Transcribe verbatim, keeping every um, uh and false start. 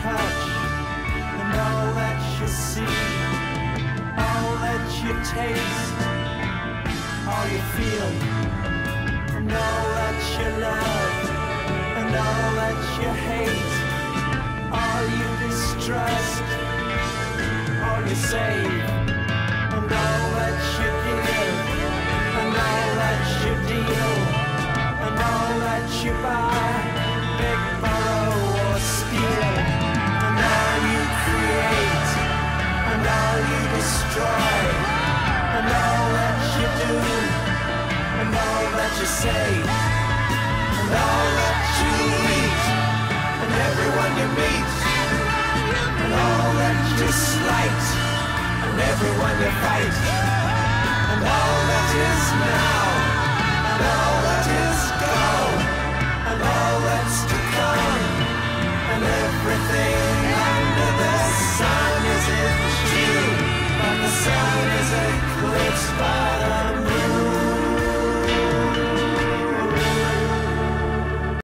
touch, and all that you see, all that you taste, all you feel, and all that you love, and all that you hate, all you distrust, all you save, and all that you give, and all that you deal, and all that you buy, beg, borrow or steal, and all you create, and all you destroy, and all that you do, and all that you say, and all that you eat, and everyone you meet, and all that you slight, and everyone you fight, and all that